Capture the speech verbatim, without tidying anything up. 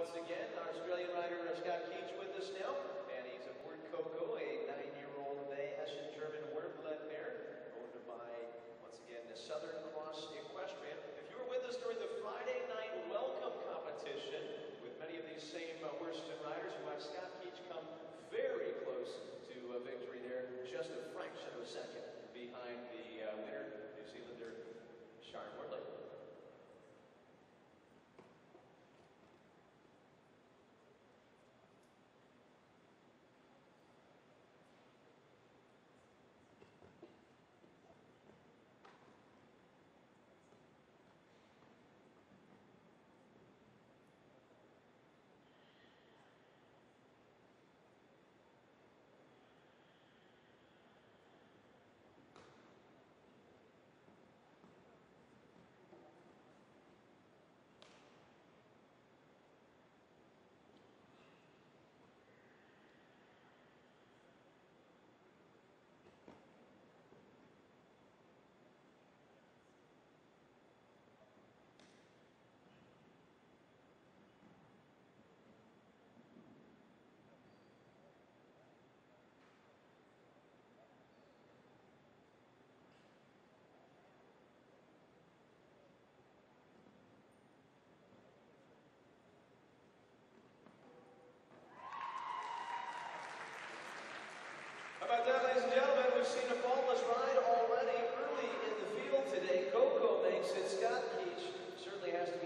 once again, our Australian rider Scott Keach with us now, and he's aboard COCO, a nine-year-old Hessian German warblet mare, owned by, once again, the Southern Cross Equestrian. If you were with us during the Friday night welcome competition with many of these same uh, horses and riders, you watched Scott Keach come very close to uh, victory there, just a fraction of a second behind the uh, winner, New Zealander Sharon Worley. How about that, ladies and gentlemen? We've seen a faultless ride already early in the field today. COCO makes it. Scott Keach certainly has to